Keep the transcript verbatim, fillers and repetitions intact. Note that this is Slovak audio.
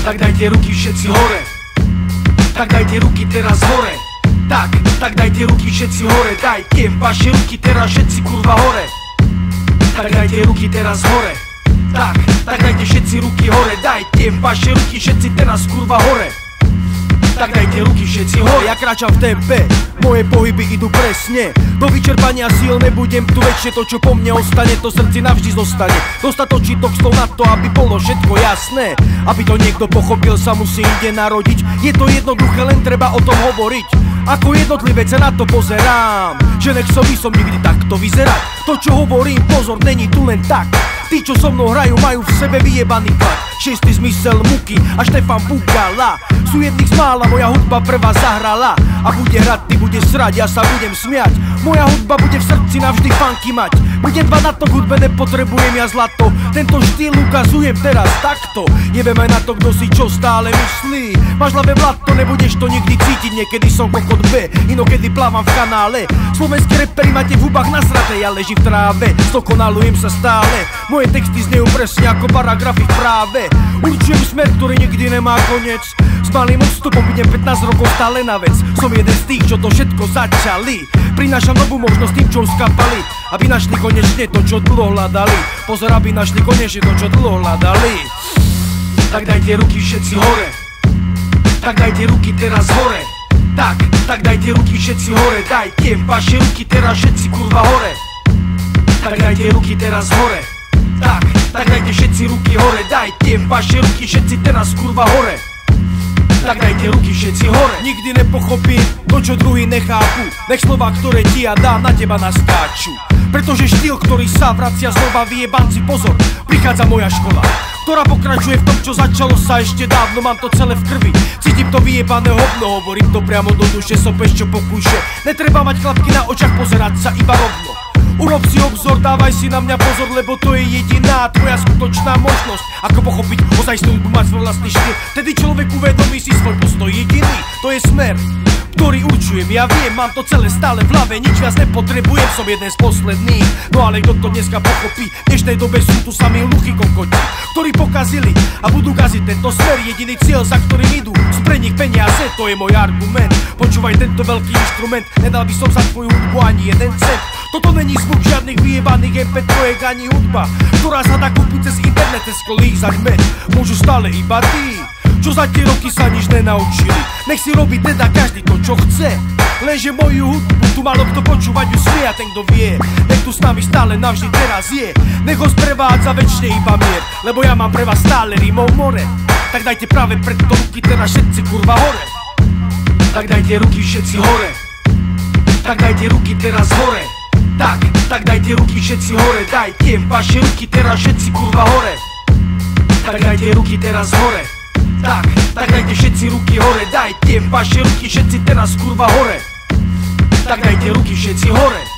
Tak dajte ruky všetci hore. Tak dajte ruky teraz hore. Tak, tak dajte ruky všetci hore. Dajte vaše ruky teraz všetci kurva hore. Tak dajte ruky teraz hore. Tak, tak dajte všetci ruky hore. Dajte vaše ruky všetci teraz kurva hore. Tak dajte ruky všetci hore. Ja kráčam v tempe, moje pohyby idú presne. Do vyčerpania síl nebudem tu väčšie. To čo po mne ostane, to srdci navždy zostane. Dostatočítok slov na to, aby bolo všetko jasné. Aby to niekto pochopil, sa musí inde narodiť. Je to jednoduché, len treba o tom hovoriť. Ako jednotlivec sa na to pozerám, že nechcel by som nikdy takto vyzerať. To čo hovorím, pozor, není tu len tak. Tí čo so mnou hrajú, majú v sebe vyjebaný tlak. Šiestý zmysel Muky a Štefan Bugala sú jedných z mála, moja hudba prvá zahrala. A bude hrať, ty bude srať, ja sa budem smiať. Moja hudba bude v srdci navždy funky mať. Budem dbať na to, k hudbe nepotrebujem ja zlato. Tento štýl ukazujem teraz takto. Jebem aj na to, kto si čo stále myslí. Máš hlave blato, nebudeš to nikdy cítiť. Niekedy som kokot B, inokedy plávam v kanále. Slovenskí reperi máte v hubách nasraté, ja ležím v tráve. Zdokonalujem sa stále, moje texty znejú presne ako paragrafy v práve. Určujem smer, ktorý nikdy nemá koniec. S malým odstupom budem pätnásť rokov stále na vec. Som jeden z tých, čo to všetko začali. Prinášam novú možnosť tým, čo skapali. Aby našli konečne to, čo dlho hľadali. Pozor, aby našli konečne to, čo dlho hľadali. Tak dajte ruky všetci hore. Tak dajte ruky teraz hore. Tak, tak dajte ruky všetci hore. Dajte vaše ruky teraz všetci kurva hore. Tak dajte ruky teraz hore. Tak, tak dajte všetci ruky hore. Dajte vaše ruky všetci teraz kurva hore. Tak dajte ruky všetci hore. Nikdy nepochopím to, čo druhý nechápu. Nech slova, ktoré ti ja dám, na teba naskáču. Pretože štýl, ktorý sa vracia znova, vyjebanci, pozor, prichádza moja škola, ktorá pokračuje v tom, čo začalo sa ešte dávno. Mám to celé v krvi, cítim to vyjebané hovno. Hovorím to priamo do duše, sopeš čo pokúše. Netreba mať klapky na očach, pozerať sa iba rovno. Urob si obzor, dávaj si na mňa pozor, lebo to je jediná tvoja skutočná možnosť. Ako pochopiť ozajstnú hudbu, mať svoj vlastný štýl. Tedy človek uvedomí si svoj postoj jediný. To je smer, ktorý určujem, ja viem, mám to celé stále v hlave. Nič viac nepotrebujem, som jeden z posledných. No ale kto to dneska pochopí, v dnešnej dobe sú tu sami hluchí kokoti, ktorí pokazili a budú kaziť tento smer. Jediný cieľ, za ktorým idú, sú pre nich peniaze, to je môj argument. Počúvaj tento veľký inštrument, nedal by som za tvoju hudbu ani jeden cent. Toto není zvuk žiadnych vyjebaných em pé trojek ani hudba, ktorá sa dá kúpiť cez internet, cez kolízať med. Môžu stále iba tí, čo za tie roky sa nič nenaučili. Nech si robí teda každý to, čo chce. Lenže moju hudbu tu malo kto počúvať ju smie. A ten kto vie, nech tu s nami stále navždy teraz je. Nech ho sprevádza večne iba mier, lebo ja mám pre vás stále rímov more. Tak dajte práve preto ruky teraz všetci kurva hore. Tak dajte ruky všetci hore. Tak dajte ruky teraz hore. Tak, tak dajte ruky všetci hore. Dajte vaše ruky teraz všetci kurva hore. Tak dajte ruky teraz hore. Tak, tak dajte všetci ruky hore. Dajte vaše ruky všetci teraz kurva hore. Tak dajte ruky všetci hore.